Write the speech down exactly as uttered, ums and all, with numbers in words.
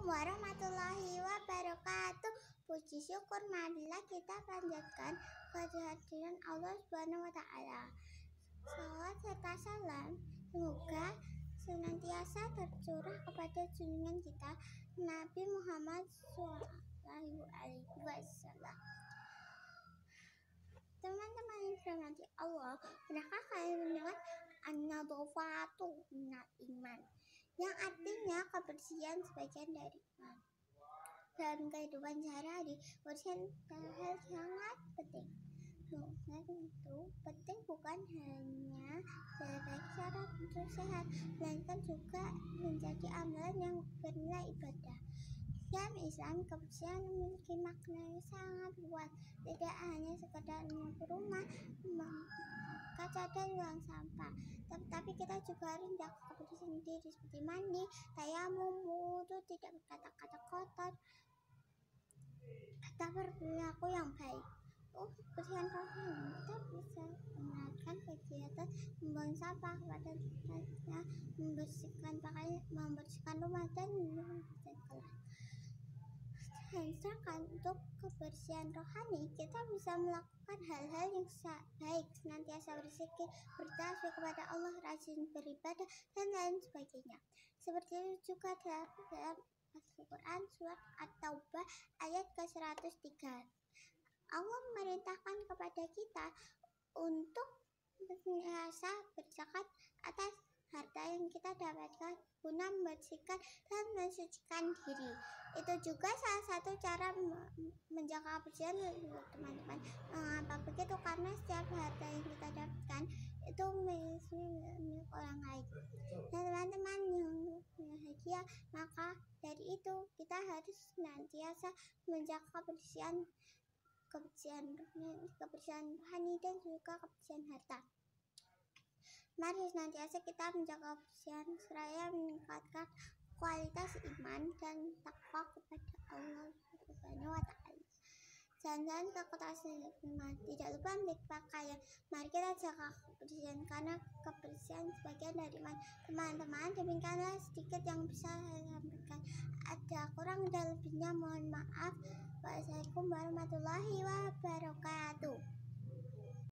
warahmatullahi wabarakatuh. Puji syukur marilah kita panjatkan kehadiran Allah Subhanahu wa taala. Salawat serta salam semoga senantiasa tercurah kepada junjungan kita Nabi Muhammad shallallahu alaihi wasallam. Teman-teman yang dirahmati Allah, pernahkah kalian mendengar an-nadhafatu minal iman, yang artinya kebersihan sebagian dari iman? Dalam kehidupan sehari-hari, kebersihan adalah hal sangat penting. Bukan itu penting bukan hanya sebagai syarat untuk sehat, melainkan juga menjadi amalan yang bernilai ibadah. Dalam Islam, kebersihan memiliki makna yang sangat luas. Tidak hanya sekedar menyapu rumah, kaca dan buang sampah, tetapi kita juga harus menjaga kebersihan diri seperti mandi, tayamum, wudu, tidak berkata-kata kotor, tetap berperilaku yang baik. Oh, kebersihan rohani, kita bisa melakukan kegiatan membuang sampah kepada tempatnya, membersihkan pakaian, membersihkan rumah dan membersihkan kelas. Sedangkan untuk kebersihan rohani, kita bisa melakukan hal-hal yang baik, senantiasa berzikir, bertasbih kepada Allah, rajin beribadah, dan lain sebagainya. Seperti itu juga dalam Al-Quran surat At-Taubah ayat ke seratus tiga. Allah memerintahkan kepada kita untuk senantiasa berzakat atas harta yang kita dapatkan guna membersihkan dan mensucikan diri. Itu juga salah satu cara menjaga kebersihan, teman-teman. Mengapa begitu? Karena setiap harta yang kita dapatkan itu milik orang lain. Dan teman-teman yang bahagia, maka dari itu kita harus senantiasa menjaga kebersihan kebersihan kebersihan rohani dan juga kebersihan harta. Mari senantiasa kita menjaga kebersihan seraya meningkatkan kualitas iman dan takwa kepada Allah Subhanahu wa taala. Jalan-jalan ke kota Semarang, tidak lupa ambil pakaian. Mari kita jaga kebersihan karena kebersihan sebagian dari iman. Teman-teman, demikianlah sedikit yang bisa saya sampaikan. Ada kurang dan lebihnya mohon maaf. Wassalamualaikum warahmatullahi wabarakatuh.